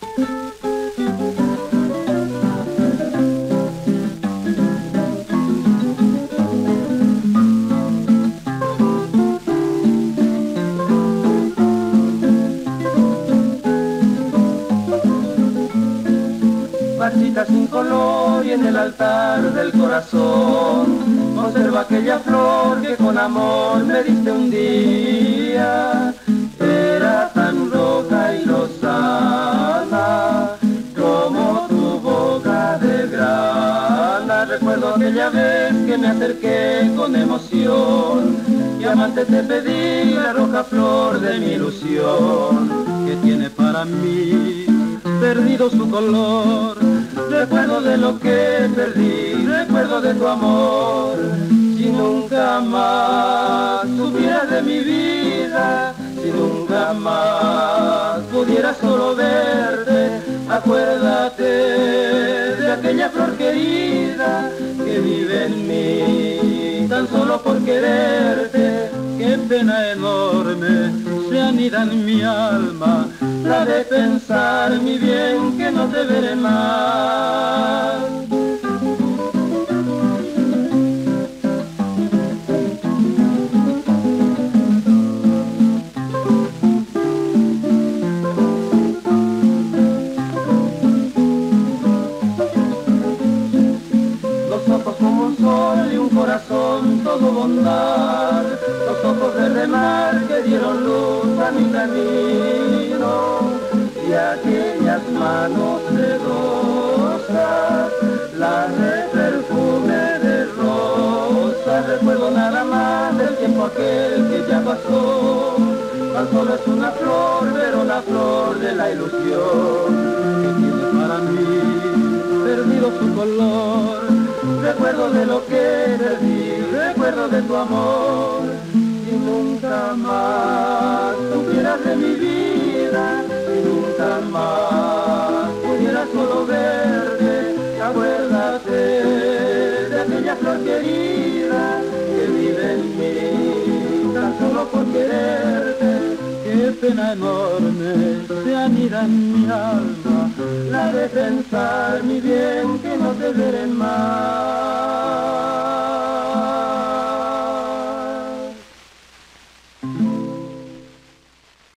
Marchita sin color y en el altar del corazón conserva aquella flor que con amor me diste un día. Era tan roja y lozana como tu boca de grana. Recuerdo aquella vez que me acerqué con emoción y amante te pedí la roja flor de mi ilusión, que tiene para mí perdido su color. Recuerdo de lo que perdí, recuerdo de tu amor. Si nunca más supieras de mi vida, si nunca más pudiera solo verte, acuérdate de aquella flor querida que vive en mí, tan solo por quererte. Qué pena enorme se anida en mi alma, la de pensar, mi bien, que no te veré más. Los ojos como un sol y un corazón todo bondad, los ojos de remar que dieron luz a mi camino, y aquellas manos sedosas, las de perfume de rosa. Recuerdo nada más del tiempo aquel que ya pasó, tan solo es una flor, pero la flor de la ilusión, que tiene para mí perdido su color. Recuerdo de lo que perdí, recuerdo de tu amor. Si nunca más supieras de mi vida, si nunca más pudiera solo verte, acuérdate de aquella flor querida que vive en mí, tan solo por quererte. Qué pena enorme se anida en mi alma, la de pensar, mi bien, que no te veré más.